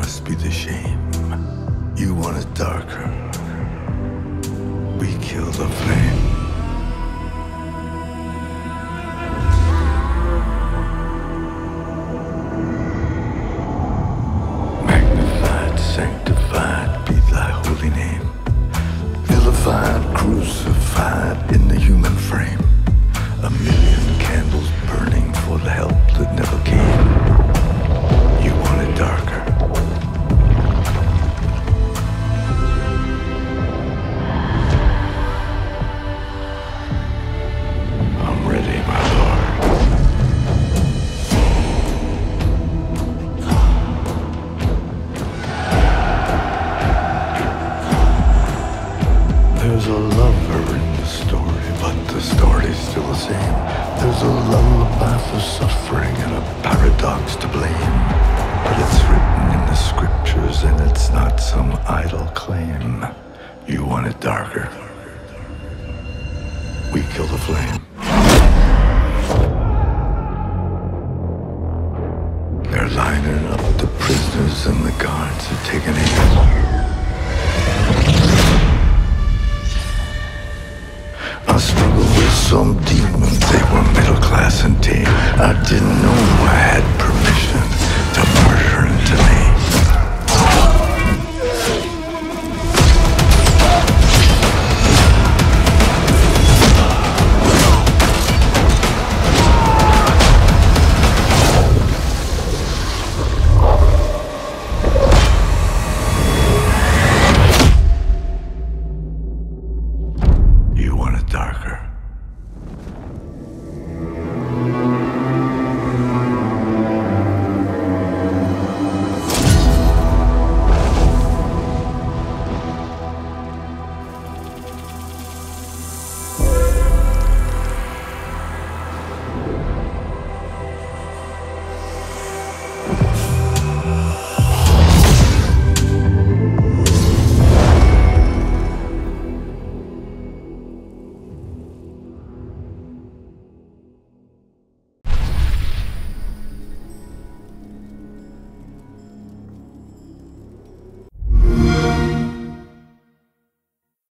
must be the shame. You want it darker. We kill the flame. Magnified, sanctified be thy holy name. Vilified, crucified in the human frame. A million candles burning for the help that never came. You want it darker. I'm ready, my lord. There's a lover in the story, but the story's still the same. There's a lullaby for suffering and a paradox to blame. But it's written in the scriptures and it's not some idle claim. You want it darker. We kill the flame. They're lining up the prisoners and